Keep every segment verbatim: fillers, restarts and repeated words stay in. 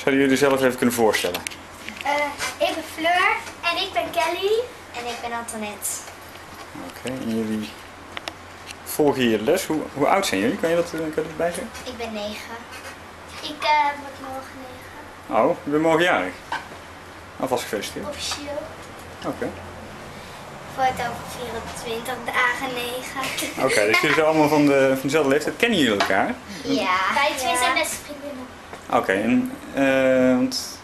Zouden jullie zelf even kunnen voorstellen? Uh, ik ben Fleur. En ik ben Kelly. En ik ben Antoinette. Oké, okay, en jullie volgen hier de les. Hoe, hoe oud zijn jullie? Kan je dat, kan je dat erbij zeggen? Ik ben negen. Ik uh, word morgen negen. Oh, je bent morgen jarig? Alvast gefeliciteerd. Officieel. Oké. Okay. Voor het over vierentwintig dagen negen. Oké, okay, dus jullie zijn allemaal van, de, van dezelfde leeftijd. Kennen jullie elkaar? Ja. Wij twee ja. zijn beste vriendinnen. Oké, okay, en uh, want...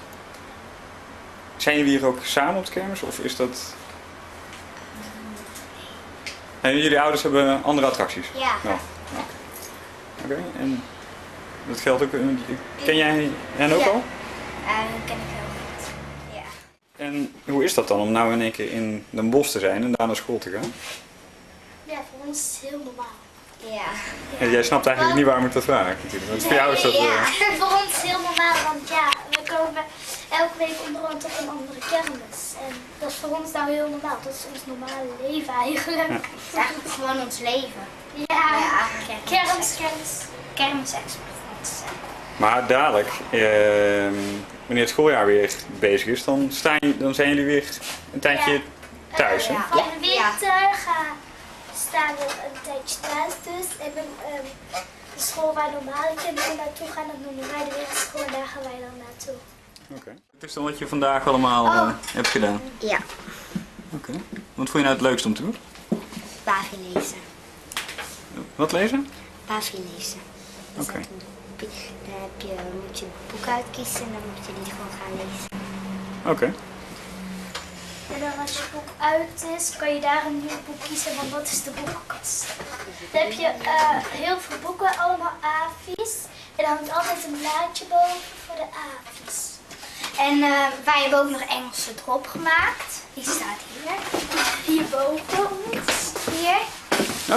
zijn jullie hier ook samen op de kermis of is dat... En jullie ouders hebben andere attracties? Ja. Oh, Oké, okay. Okay. En dat geldt ook... Ken jij hen ook ja. al? Ja, dat ken ik heel goed. Ja. En hoe is dat dan om nou in één keer in Den Bosch te zijn en daar naar school te gaan? Ja, voor ons is het heel normaal. Ja. En jij snapt eigenlijk niet waarom ik dat vraag natuurlijk. Want voor jou is dat... Ja, uh... voor ons is het heel normaal, want ja, we komen elke week onderhand op een andere kermis. En dat is voor ons nou heel normaal. Dat is ons normale leven eigenlijk. Ja. Het is eigenlijk gewoon ons leven. Ja, ja kermis, kermis. Kermis-expert. Maar dadelijk, uh, wanneer het schooljaar weer bezig is, dan, staan, dan zijn jullie weer een tijdje ja. thuis, hè? Uh, van de winter gaan staan we een tijdje thuis dus. En dan, um, de school waar normale kinderen naartoe gaan, dan noemen wij de winterschool en daar gaan wij dan naartoe. Oké. Okay. Het is dan wat je vandaag allemaal oh. uh, hebt gedaan? Ja. Oké. Okay. Wat vond je nou het leukste om te doen? Bavi lezen. Wat lezen? Bavi lezen. Oké. Okay. Dan heb je, moet je het boek uitkiezen en dan moet je die gewoon gaan lezen. Oké. Okay. En dan als je boek uit is, kan je daar een nieuw boek kiezen, want dat is de boekenkast. Dan heb je uh, heel veel boeken, allemaal A V I's. En dan hangt altijd een blaadje boven voor de A V I's. En uh, wij hebben ook nog Engelse drop gemaakt. Die staat hier. Hierboven ons. Hier. Oh.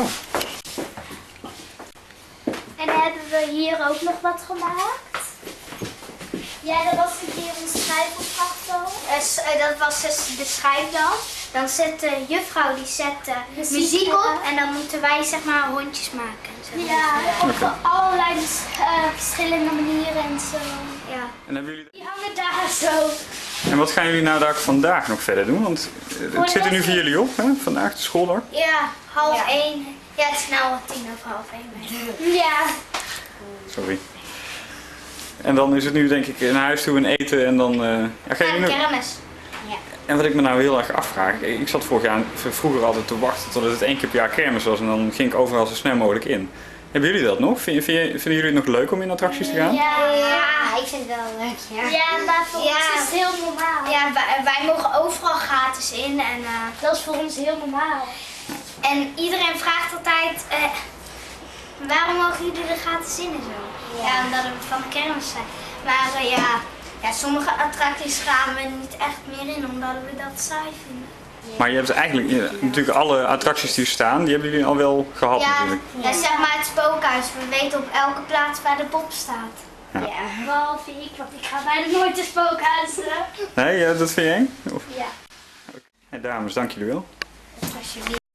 En dan hebben we hier ook nog wat gemaakt. Ja, dat was een keer een schrijfopdracht zo. Uh, dat was dus de schrijfdans. Dan zet de juffrouw die zet uh, muziek, muziek op en dan moeten wij zeg maar rondjes maken. Zo. Ja, op okay. allerlei uh, verschillende manieren en zo. Ja. En hebben jullie... Die hangen daar zo. En wat gaan jullie nou daar vandaag nog verder doen? Want uh, het zit er nu voor jullie op, hè? Vandaag de schooldag. Ja, half ja. één. Ja, het is nou al tien over half één. Ja. Sorry. En dan is het nu denk ik naar huis toe en eten en dan... Uh, ja, ga je nu... kermis. Ja. En wat ik me nou heel erg afvraag, ik zat vorig jaar, vroeger altijd te wachten tot het één keer per jaar kermis was en dan ging ik overal zo snel mogelijk in. Hebben jullie dat nog? Vind, vind, vinden jullie het nog leuk om in attracties te gaan? Ja, ja ik vind het wel leuk. Ja, ja maar voor ja. ons is het heel normaal. Ja, wij, wij mogen overal gratis in en uh, dat is voor ons heel normaal. En iedereen vraagt altijd, uh, waarom mogen jullie er gratis in en zo? Ja, ja omdat we van de kermis zijn. Maar uh, ja, ja, sommige attracties gaan we niet echt meer in omdat we dat saai vinden. Maar je hebt eigenlijk, ja, natuurlijk alle attracties die er staan, die hebben jullie al wel gehad ja, natuurlijk. Ja, zeg maar het spookhuis. We weten op elke plaats waar de pop staat. Ja. ja. Behalve ik, want ik ga bijna nooit de spookhuizen. Nee, ja, dat vind je eng? Of? Ja. Okay. Hey, dames, dank jullie wel. Alsjeblieft.